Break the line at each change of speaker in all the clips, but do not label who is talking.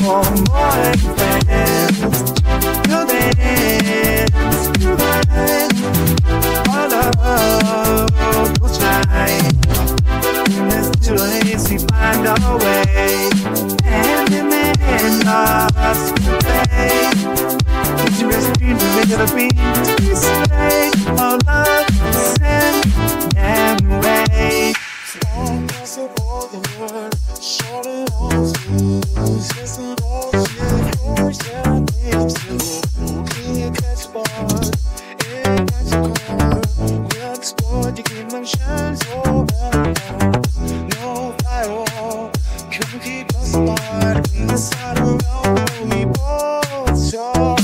for more than friends. We'll dance through the night. Our love will shine. Let's do it, we find our way. And in the end, us to play. Did you rest dreams and make it a beat? We say our love is sent and way.
Long as it all the word, short and all smooth. Since it all shit, yours and things too. Can you catch bar? It got your car. We'll explore the dimensions over. No firewall can keep us apart. Inside around where we both saw.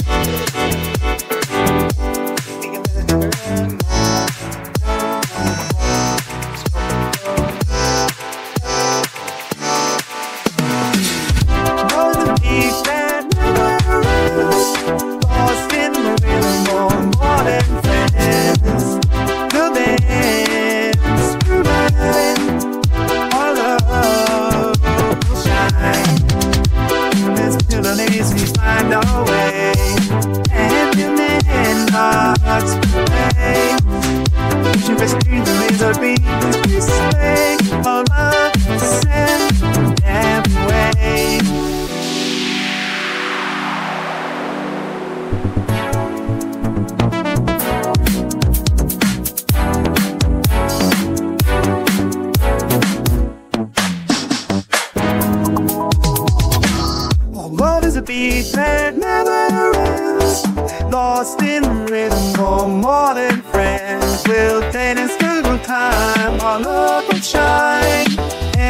Lost in rhythm for more than friends. We'll dance through the time. Our love will shine.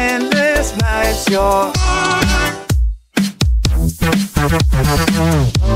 Endless nights, your